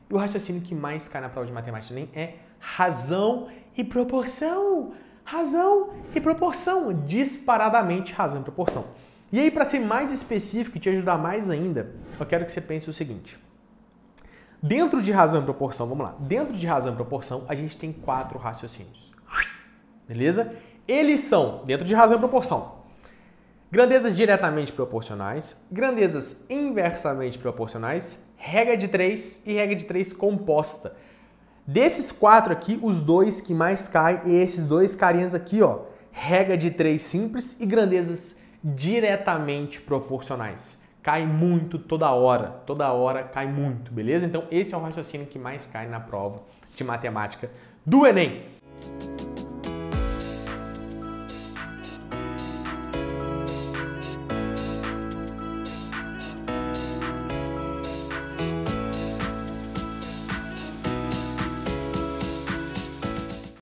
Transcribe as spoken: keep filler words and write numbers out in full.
E o raciocínio que mais cai na prova de matemática do Enem é razão e proporção. Razão e proporção. Disparadamente razão e proporção. E aí, para ser mais específico e te ajudar mais ainda, eu quero que você pense o seguinte. Dentro de razão e proporção, vamos lá. Dentro de razão e proporção, a gente tem quatro raciocínios. Beleza? Eles são, dentro de razão e proporção, grandezas diretamente proporcionais, grandezas inversamente proporcionais, regra de três e regra de três composta. Desses quatro aqui, os dois que mais caem, e esses dois carinhas aqui, ó, regra de três simples e grandezas diretamente proporcionais. Cai muito toda hora, toda hora cai muito, beleza? Então esse é o raciocínio que mais cai na prova de matemática do Enem.